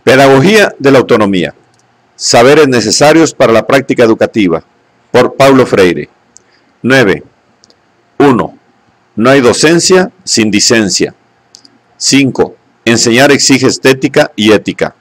Pedagogía de la autonomía. Saberes necesarios para la práctica educativa. Por Paulo Freire. 9. 1. No hay docencia sin dicencia. 5. Enseñar exige estética y ética.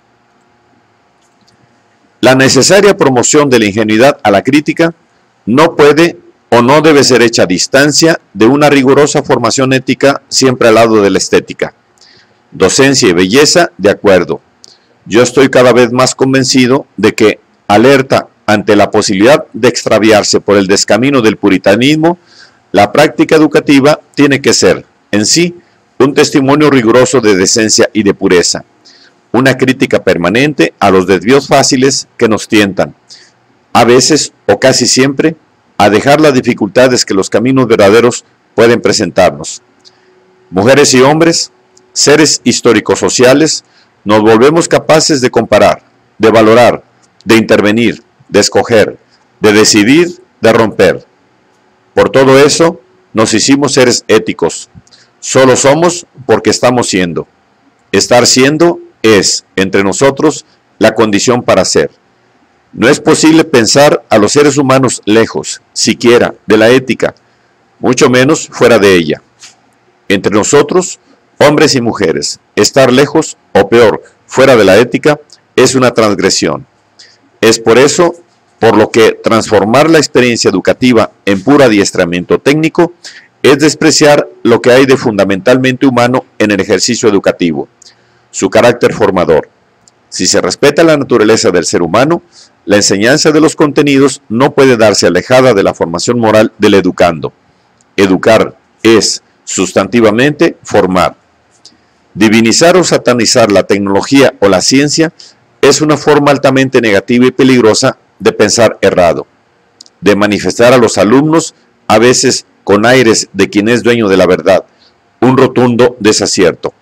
La necesaria promoción de la ingenuidad a la crítica no puede o no debe ser hecha a distancia de una rigurosa formación ética siempre al lado de la estética. Docencia y belleza, de acuerdo. Yo estoy cada vez más convencido de que, alerta ante la posibilidad de extraviarse por el descamino del puritanismo, la práctica educativa tiene que ser, en sí, un testimonio riguroso de decencia y de pureza, una crítica permanente a los desvíos fáciles que nos tientan, a veces o casi siempre, a dejar las dificultades que los caminos verdaderos pueden presentarnos. Mujeres y hombres, seres históricos sociales, nos volvemos capaces de comparar, de valorar, de intervenir, de escoger, de decidir, de romper. Por todo eso, nos hicimos seres éticos. Solo somos porque estamos siendo. Estar siendo es, entre nosotros, la condición para ser. No es posible pensar a los seres humanos lejos, siquiera, de la ética, mucho menos fuera de ella. Entre nosotros, hombres y mujeres, estar lejos, o peor, fuera de la ética, es una transgresión. Es por eso, por lo que transformar la experiencia educativa en puro adiestramiento técnico es despreciar lo que hay de fundamentalmente humano en el ejercicio educativo, su carácter formador. Si se respeta la naturaleza del ser humano, la enseñanza de los contenidos no puede darse alejada de la formación moral del educando. Educar es, sustantivamente, formar. Divinizar o satanizar la tecnología o la ciencia es una forma altamente negativa y peligrosa de pensar errado, de manifestar a los alumnos, a veces con aires de quien es dueño de la verdad, un rotundo desacierto.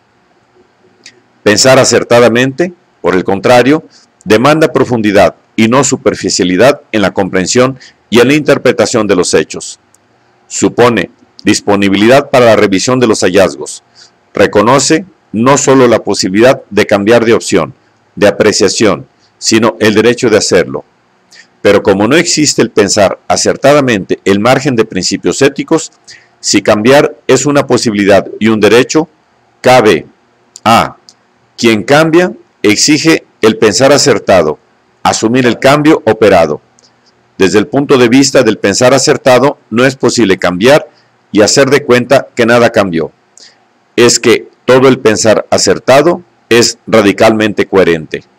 Pensar acertadamente, por el contrario, demanda profundidad y no superficialidad en la comprensión y en la interpretación de los hechos. Supone disponibilidad para la revisión de los hallazgos. Reconoce no solo la posibilidad de cambiar de opción, de apreciación, sino el derecho de hacerlo. Pero como no existe el pensar acertadamente el margen de principios éticos, si cambiar es una posibilidad y un derecho, cabe a quien cambia exige el pensar acertado, asumir el cambio operado. Desde el punto de vista del pensar acertado, no es posible cambiar y hacer de cuenta que nada cambió. Es que todo el pensar acertado es radicalmente coherente.